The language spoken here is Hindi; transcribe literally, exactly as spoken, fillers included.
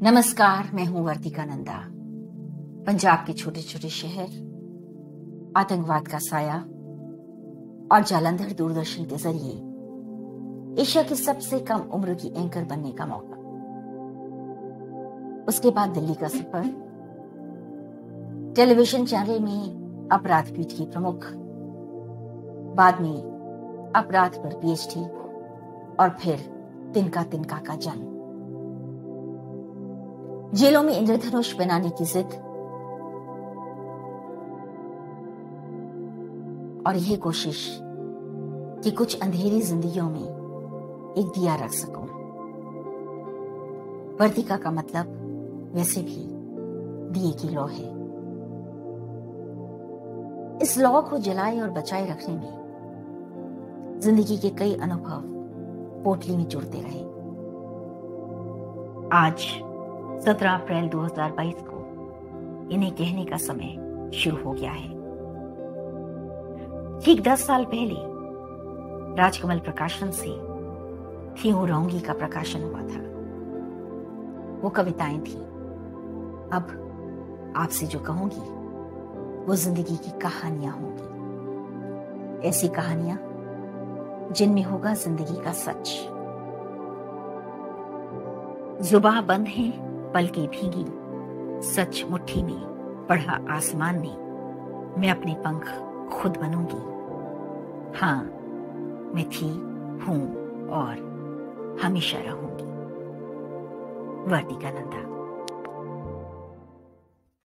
नमस्कार, मैं हूं वर्तिका नंदा। पंजाब के छोटे छोटे शहर, आतंकवाद का साया और जालंधर दूरदर्शन के जरिए एशिया की सबसे कम उम्र की एंकर बनने का मौका। उसके बाद दिल्ली का सफर, टेलीविजन चैनल में अपराध पीठ की प्रमुख, बाद में अपराध पर पीएचडी और फिर तिनका तिनका का जन्म। जेलों में इंद्रधनुष बनाने की जिद और यह कोशिश कि कुछ अंधेरी जिंदगियों में एक दिया रख सकूं। वर्तिका का मतलब वैसे भी दिए की लौ है। इस लौ को जलाए और बचाए रखने में जिंदगी के कई अनुभव पोटली में जुड़ते रहे। आज सत्रह अप्रैल दो हज़ार बाईस को इन्हें कहने का समय शुरू हो गया है। ठीक दस साल पहले राजकमल प्रकाशन से थी हूं रहूंगी का प्रकाशन हुआ था। वो कविताएं थी। अब आपसे जो कहूंगी वो जिंदगी की कहानियां होंगी, ऐसी कहानियां जिनमें होगा जिंदगी का सच। जुबां बंद है, पलकें भीगी, सच मुट्ठी में पढ़ा आसमान ने, मैं अपने पंख खुद बनूंगी। हाँ, मैं थी, हूं और हमेशा रहूंगी। वर्तिका नंदा।